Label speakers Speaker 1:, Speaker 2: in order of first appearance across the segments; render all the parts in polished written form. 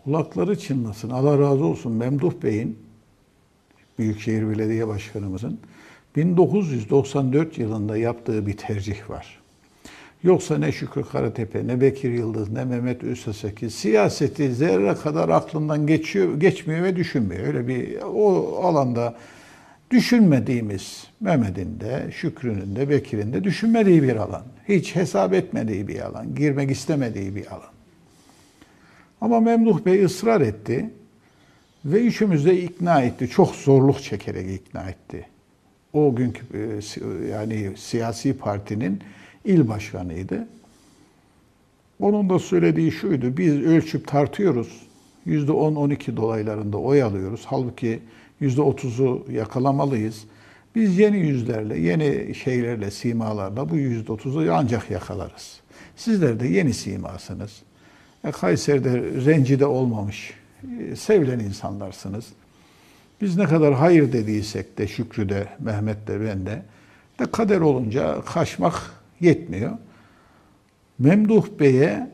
Speaker 1: Kulakları çınlasın. Allah razı olsun Memduh Bey'in, Büyükşehir Belediye Başkanımızın 1994 yılında yaptığı bir tercih var. Yoksa ne Şükrü Karatepe, ne Bekir Yıldız, ne Mehmet Özseseki siyaseti zerre kadar aklından geçmiyor ve düşünmüyor. Öyle bir o alanda düşünmediğimiz, Mehmet'in de, Şükrü'nün de, Bekir'in de düşünmediği bir alan. Hiç hesap etmediği bir alan, girmek istemediği bir alan. Ama Memduh Bey ısrar etti ve üçümüz de ikna etti. Çok zorluk çekerek ikna etti. O günkü yani siyasi partinin il başkanıydı. Onun da söylediği şuydu: biz ölçüp tartıyoruz. %10-12 dolaylarında oy alıyoruz. Halbuki %30'u yakalamalıyız. Biz yeni yüzlerle, yeni şeylerle, simalarla bu %30'u ancak yakalarız. Sizler de yeni simasınız. Kayseri'de rencide olmamış, sevilen insanlarsınız. Biz ne kadar hayır dediysek de, Şükrü de, Mehmet de, ben de kader olunca kaçmak yetmiyor. Memduh Bey'e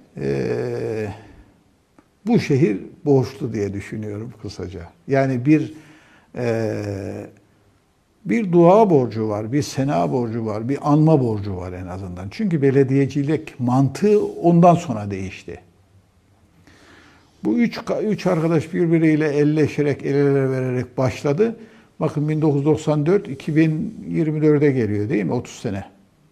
Speaker 1: bu şehir borçlu diye düşünüyorum kısaca. Yani bir dua borcu var, bir sena borcu var, bir anma borcu var en azından. Çünkü belediyecilik mantığı ondan sonra değişti. Bu üç arkadaş birbiriyle elleşerek, el ele vererek başladı. Bakın 1994, 2024'e geliyor değil mi? 30 sene.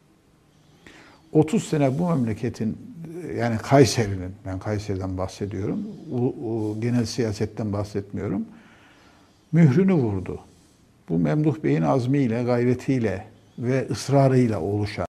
Speaker 1: 30 sene bu memleketin, yani Kayseri'nin, ben Kayseri'den bahsediyorum, genel siyasetten bahsetmiyorum, mührünü vurdu. Bu Memduh Bey'in azmiyle, gayretiyle ve ısrarıyla oluşan